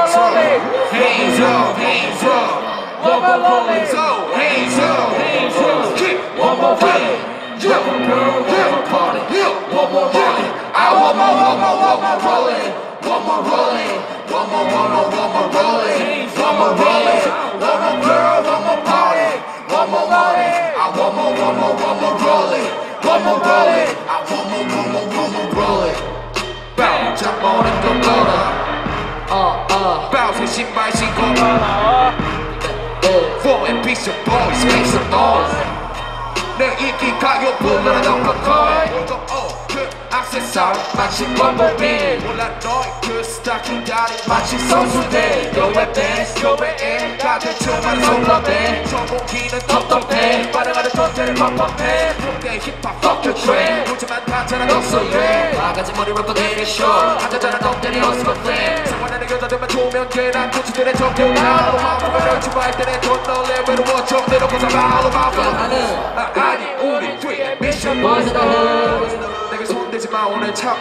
rolling. Hands up, hands up. One more rolling. So hands up, Hands up. kick. One more rolling. Yeah, girl, yeah, party. Yeah, one more rolling. I want more rolling. One more rolling. One more rolling. One more rolling. One more girl, one more party. One more rolling. I want more rolling. One more rolling. I want more rolling. Bounce, jump on and go lower. Bounce, 신발 신고. For and piece of boys, make some noise. 내 인기 가요 불러라 덩커커 그 액세서리 마치 범벅빈 몰라 너의 그 스타킹 다리 마치 선수대 너의 댄스 너의 애 다들 춤하는 손러대 전공기는 텁텁해 반응하는 존재를 퍽퍽해 풍대 힙합 fuck your trend 요즘만 다잖아 덕소해 바가지 머리 래퍼 되게 쇼 한자잖아 덕들이 어스커플랜 생활하는 여자들만 좋으면 돼난 코치들의 정태우 나로 마음을 멸치할 때내 돈 놀래 외로워 정대로 고사발로 마음 아니 우리 뒤에 미션 Boys in the hood. 내게 손대지마 오늘 참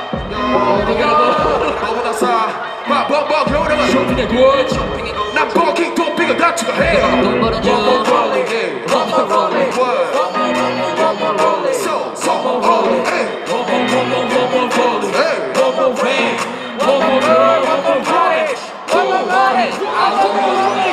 너보다 싸 뭐 겨울에만 쇼핑의 굿 난 버킹 토핑을 다 추가해 돈 버는 중. One more rolling One more rolling. What? One more rolling. So rolling hey One more rolling. hey One more rain. One more girl. One more party. One more rolling. One more rolling.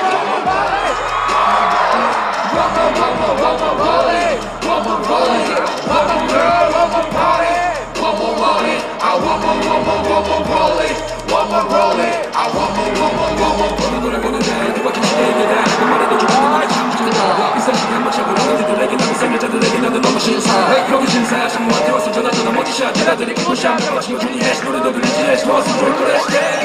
One more rolling One more rolling One more girl One more party One more rolling I want more rolling One more rolling I want more 노래 보는데 누가 기시되게 그 말에도 조금만 참주다 비싼 시간 못 참고 너희들에게 남은 생일자들에게 나도 너무 신사 여기 신사 장모한테 와서 전화도 머지샷 걔네들이 기분샷 마치고 준이 해시 노래도 들리지 해시 모습 볼 거래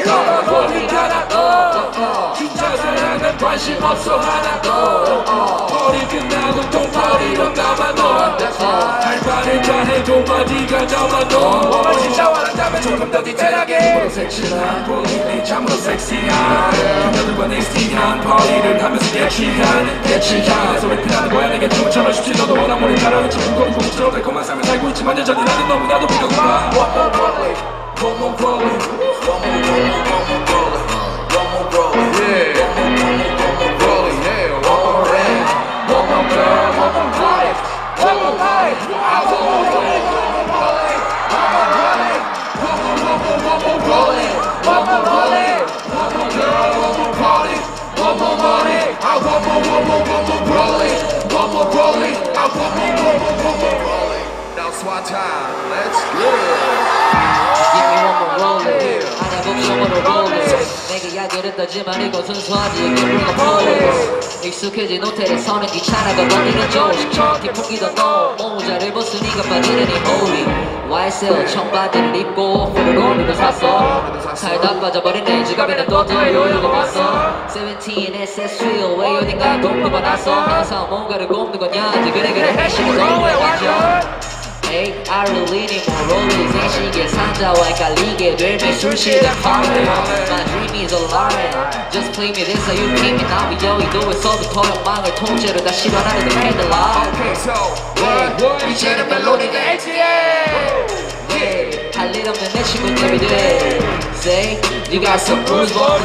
진짜 사랑은 관심 없어 하나도 머리 끝나고 똥파리로 남아도 할 말을 다 해도 어디가 남아도 진짜 원한다면 조금 더 디테일하게 참으로 섹시한 보이니 참으로 섹시한 그녀들과 넥스팅한 파티를 하면서 개취한 소리 피나는 거야 내게 춤처럼 쉽지 너도 원한 머리 따라는 춤 고리고리처럼 달콤한 삶을 살고 있지만 여전히 나는 너무나도 비가 고파 One more rolling One more rolling One more rolling One more rolling Yeah rolling yeah One more rain One more girl One more life One more life I want more rolling One more rolling One more rolling One more rolling One more girl One more party One more money I want more rolling One more rolling I want more rolling Now SWAT time let's get it Give me one more rolling. 하나 복숭아로 rolling. 내게 야기를 떠지만 이건 순수하지 이게 불가 police. 익숙해진 호텔에서는 귀찮아가 버티는 조식 정확히 풍기던 너 모자를 벗으니까 빠지는 이 호리 YSL 청바지를 입고 풀을 올리고 샀어 살다 빠져버린 내 지갑에는 또더 요요가 봤어 17 SS wheel 왜 어딘가 동료가 났어 항상 뭔가를 꼽는 거냐 그래 해시는 너왜 완전 Hey, I really need more rollies 인식의 산자와 헷갈리게 될 미술실의 party My dream is alarming Just play me this how you keep me now 여의도에서부터 연망을 통째로 다 실현하는 the candlelight Okay so what? 이제는 멜로디가 엣지해 Yeah, 할 일 없는 내 친구들이 돼 Say, you got some bruise bones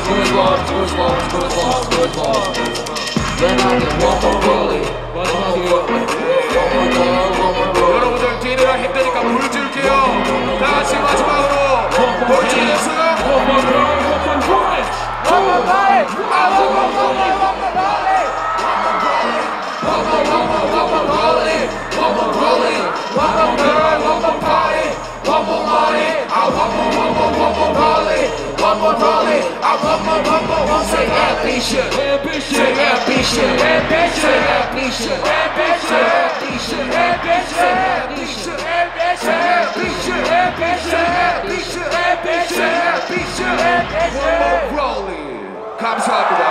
When I get one more rolling 여러분들 뛰느라 힘드니까 물 줄게요 다 같이 마지막으로 볼 준비됐어요? Say ambition, say ambition, say ambition, say ambition, say ambition, say ambition, say ambition. One more rolling. 감사합니다.